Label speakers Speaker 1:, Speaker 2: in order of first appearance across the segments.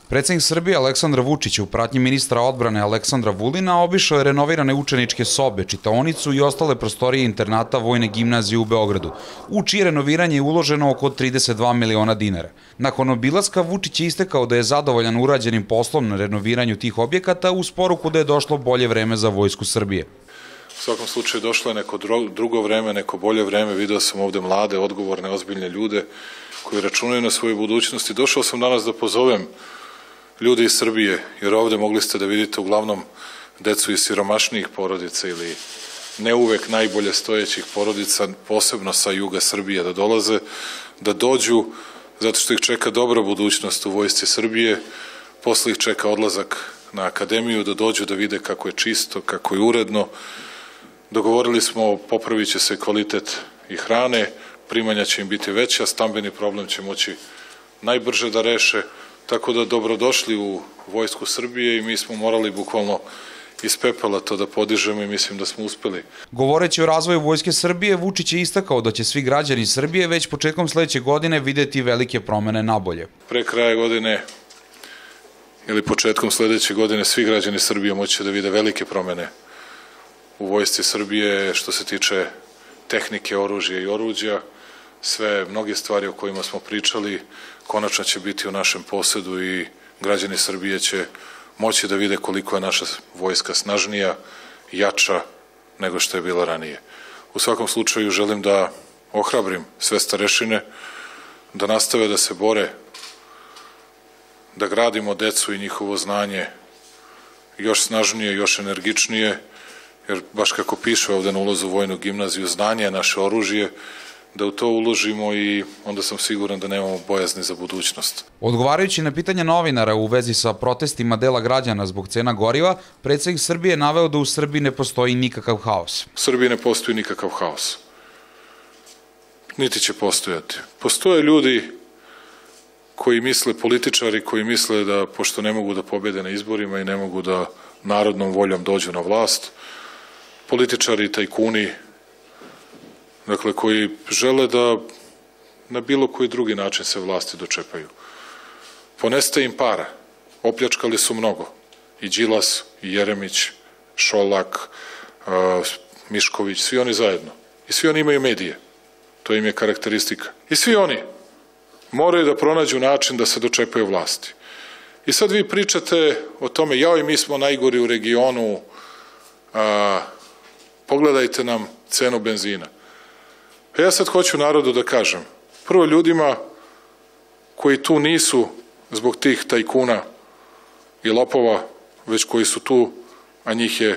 Speaker 1: Predsednik Srbije Aleksandar Vučić u pratnji ministra odbrane Aleksandra Vulina obišao je renovirane učeničke sobe, čitaonicu i ostale prostorije internata Vojne gimnazije u Beogradu, u čije renoviranje je uloženo oko 32 miliona dinara. Nakon obilaska Vučić je istakao da je zadovoljan urađenim poslom na renoviranju tih objekata uz poruku da je došlo bolje vreme za Vojsku Srbije.
Speaker 2: U svakom slučaju došlo je neko drugo vreme, neko bolje vreme. Video sam ovde mlade, odgovorne, ozbiljne ljude koji računaju na svoju budućnost i došao sam danas da pozovem ljudi iz Srbije, jer ovde mogli ste da vidite uglavnom decu iz siromašnijih porodica ili ne uvek najbolje stojećih porodica, posebno sa juga Srbije da dolaze, da dođu, zato što ih čeka dobra budućnost u Vojsci Srbije, posle ih čeka odlazak na akademiju, da dođu da vide kako je čisto, kako je uredno. Dogovorili smo, popravit će se kvalitet i hrane, primanja će im biti veća, stambeni problem će moći najbrže da reše, tako da dobrodošli u Vojsku Srbije i mi smo morali bukvalno iz pepela to da podižemo i mislim da smo uspeli.
Speaker 1: Govoreći o razvoju Vojske Srbije, Vučić je istakao da će svi građani Srbije već početkom sledeće godine videti velike promene nabolje.
Speaker 2: Pre kraja godine ili početkom sledeće godine svi građani Srbije moći da vide velike promene u Vojsci Srbije što se tiče tehnike, oružja i oruđa. Sve, mnoge stvari o kojima smo pričali konačno će biti u našem posedu i građani Srbije će moći da vide koliko je naša vojska snažnija, jača nego što je bila ranije. U svakom slučaju želim da ohrabrim sve starešine, da nastave da se bore, da gradimo decu i njihovo znanje još snažnije, još energičnije, jer baš kako piše ovde na ulazu u Vojnu gimnaziju, znanje je naše oružje, da u to uložimo i onda sam siguran da nemamo bojazni za budućnost.
Speaker 1: Odgovarajući na pitanje novinara u vezi sa protestima dela građana zbog cena goriva, predsednik Srbije je naveo da u Srbiji ne postoji nikakav haos.
Speaker 2: U Srbiji ne postoji nikakav haos. Niti će postojati. Postoje ljudi koji misle, političari koji misle da pošto ne mogu da pobede na izborima i ne mogu da narodnom voljom dođu na vlast, političari i tajkuni, dakle, koji žele da na bilo koji drugi način se vlasti dočepaju. Ponestaje im para, opljačkali su mnogo, i Đilas, i Jeremić, Šolak, Mišković, svi oni zajedno. I svi oni imaju medije, to im je karakteristika. I svi oni moraju da pronađu način da se dočepaju vlasti. I sad vi pričate o tome, jao i mi smo najgori u regionu, pogledajte nam cenu benzina. Ja sad hoću narodu da kažem, prvo ljudima koji tu nisu zbog tih tajkuna i lopova, već koji su tu, a njih je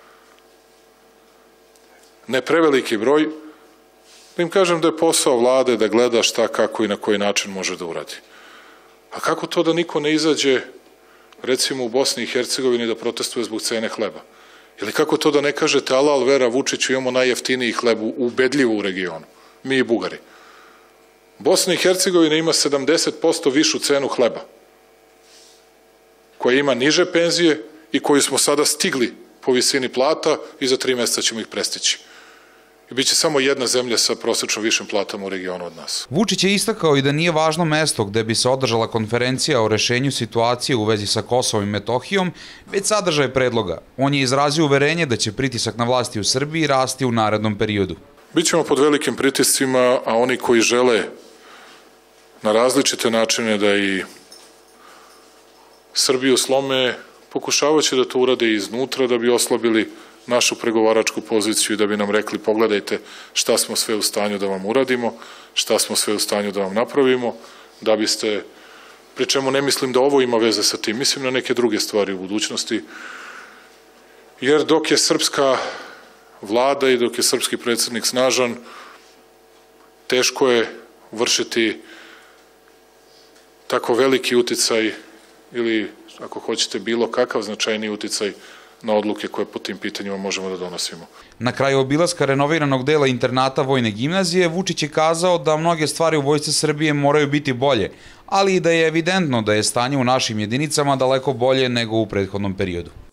Speaker 2: ne preveliki broj, da im kažem da je posao vlade da gleda šta, kako i na koji način može da uradi. A kako to da niko ne izađe, recimo u Bosni i Hercegovini, da protestuje zbog cene hleba? Ili kako to da ne kažete alal vera Vučiću, imamo najjeftiniji hleb ubedljivo u regionu, mi i Bugari. Bosna i Hercegovina ima 70% višu cenu hleba, koja ima niže penzije i koju smo sada stigli po visini plata i za 3 meseca ćemo ih prestići. I bit će samo jedna zemlja sa prosečno višim platama u regionu od nas.
Speaker 1: Vučić je istakao i da nije važno mesto gde bi se održala konferencija o rešenju situacije u vezi sa Kosovom i Metohijom, već sadržaj predloga. On je izrazio uverenje da će pritisak na vlasti u Srbiji rasti u narednom periodu.
Speaker 2: Bićemo pod velikim pritiscima, a oni koji žele na različite načine da i Srbiju slome, pokušavaće da to urade iznutra da bi oslabili našu pregovaračku poziciju i da bi nam rekli pogledajte šta smo sve u stanju da vam uradimo, šta smo sve u stanju da vam napravimo, da biste, pri čemu ne mislim da ovo ima veze sa tim, mislim na neke druge stvari u budućnosti, jer dok je srpska vlada i dok je srpski predsednik snažan, teško je vršiti tako veliki uticaj ili, ako hoćete, bilo kakav značajniji uticaj na odluke koje po tim pitanjima možemo da donosimo.
Speaker 1: Na kraju obilaska renoviranog dela internata Vojne gimnazije, Vučić je kazao da mnoge stvari u Vojsci Srbije moraju biti bolje, ali i da je evidentno da je stanje u našim jedinicama daleko bolje nego u prethodnom periodu.